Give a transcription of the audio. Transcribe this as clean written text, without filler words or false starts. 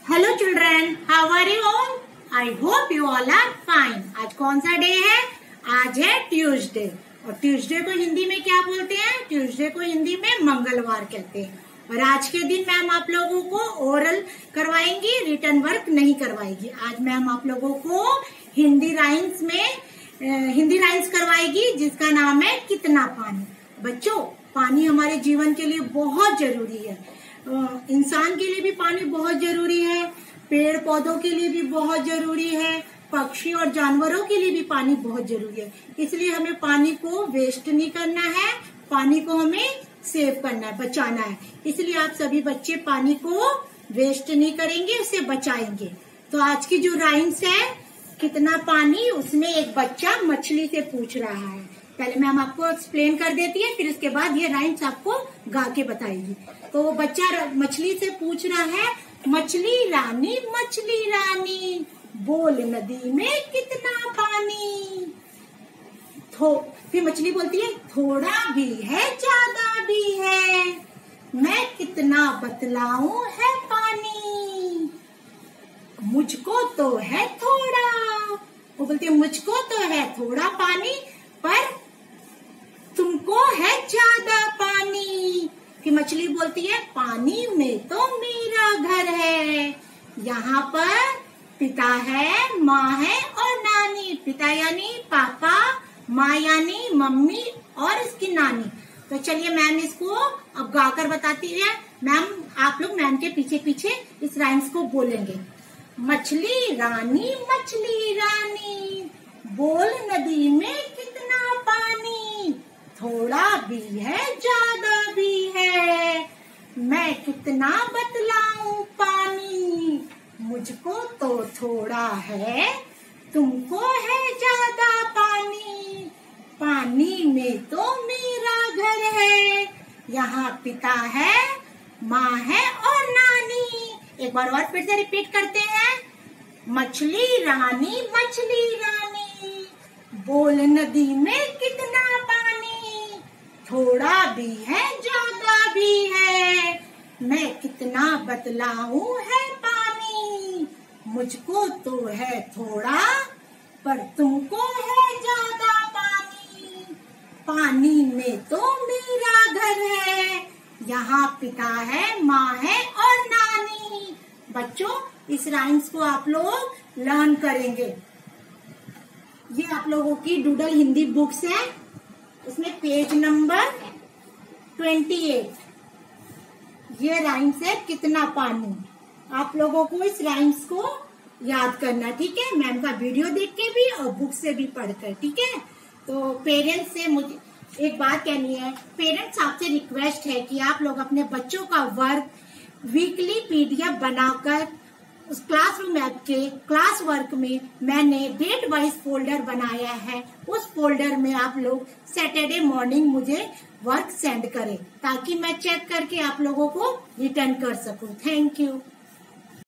Hello children, how are you all? I hope you all are fine. आज कौन सा day है? आज है ट्यूसडे। और ट्यूसडे को हिंदी में क्या बोलते हैं? ट्यूसडे को हिंदी में मंगलवार कहते हैं। और आज के दिन मैम आप लोगों को ओरल करवाएंगी, रिटन वर्क नहीं करवाएगी। आज मैम आप लोगों को हिंदी राइम्स करवाएगी, जिसका नाम है कितना पानी। बच्चों, पानी हमारे जीवन के लिए बहुत जरूरी है। इंसान के लिए भी पानी बहुत जरूरी है, पेड़ पौधों के लिए भी बहुत जरूरी है, पक्षी और जानवरों के लिए भी पानी बहुत जरूरी है। इसलिए हमें पानी को वेस्ट नहीं करना है, पानी को हमें सेव करना है, बचाना है। इसलिए आप सभी बच्चे पानी को वेस्ट नहीं करेंगे, उसे बचाएंगे। तो आज की जो राइम्स है कितना पानी, उसमें एक बच्चा मछली से पूछ रहा है। पहले मैम आपको एक्सप्लेन कर देती है, फिर उसके बाद ये राइम्स आपको गा के बताएगी। तो वो बच्चा मछली से पूछ रहा है, मछली रानी बोल नदी में कितना पानी। फिर मछली बोलती है, थोड़ा भी है ज्यादा भी है, मैं कितना बतलाऊं है पानी, मुझको तो है थोड़ा। वो बोलती है, मुझको तो है थोड़ा पानी, पर तुमको है ज्यादा पानी। फिर मछली बोलती है, पानी में तो मेरा घर है, यहाँ पर पिता है, माँ है और नानी। पिता यानी पापा, माँ यानी मम्मी और इसकी नानी। तो चलिए मैम इसको अब गाकर बताती है। मैम आप लोग मैम के पीछे पीछे इस राइम्स को बोलेंगे। मछली रानी बोल नदी में कितना पानी, थोड़ा भी है ज्यादा भी है, मैं कितना बतलाऊं पानी, मुझको तो थोड़ा है, तुमको है ज्यादा पानी, पानी में तो मेरा घर है, यहाँ पिता है, माँ है और नानी। एक बार और फिर से रिपीट करते हैं। मछली रानी बोल नदी में कितना पानी, थोड़ा भी है ज्यादा भी है, मैं कितना बतलाऊं है पानी, मुझको तो है थोड़ा, पर तुमको है ज्यादा पानी, पानी में तो मेरा घर है, यहाँ पिता है, माँ है और नानी। बच्चों, इस राइम्स को आप लोग लर्न करेंगे। ये आप लोगों की डूडल हिंदी बुक्स है, उसमें पेज नंबर 28 ये राइम्स है कितना पानी। आप लोगों को इस राइम्स को याद करना, ठीक है? मैम का वीडियो देख के भी और बुक से भी पढ़कर, ठीक है? तो पेरेंट्स से मुझे एक बात कहनी है। पेरेंट्स आपसे रिक्वेस्ट है कि आप लोग अपने बच्चों का वर्क वीकली पीडीएफ बनाकर उस क्लासरूम ऐप के क्लास वर्क में मैंने डेट वाइज फोल्डर बनाया है, उस फोल्डर में आप लोग सैटरडे मॉर्निंग मुझे वर्क सेंड करें, ताकि मैं चेक करके आप लोगों को रिटर्न कर सकूं। Thank you.